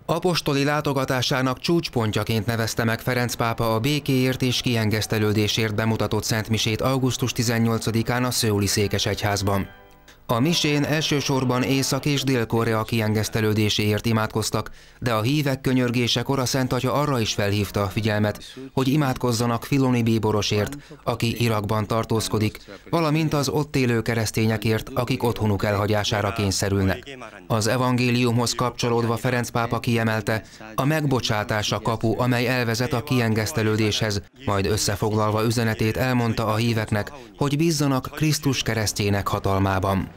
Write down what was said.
Apostoli látogatásának csúcspontjaként nevezte meg Ferenc pápa a békéért és kiengesztelődésért bemutatott szentmisét augusztus 18-án a szöuli székesegyházban. A misén elsősorban Észak- és Dél-Korea kiengesztelődéséért imádkoztak, de a hívek könyörgésekor a Szent Atya arra is felhívta a figyelmet, hogy imádkozzanak Filoni bíborosért, aki Irakban tartózkodik, valamint az ott élő keresztényekért, akik otthonuk elhagyására kényszerülnek. Az evangéliumhoz kapcsolódva Ferenc pápa kiemelte, a megbocsátás a kapu, amely elvezet a kiengesztelődéshez, majd összefoglalva üzenetét elmondta a híveknek, hogy bízzanak Krisztus keresztjének hatalmában.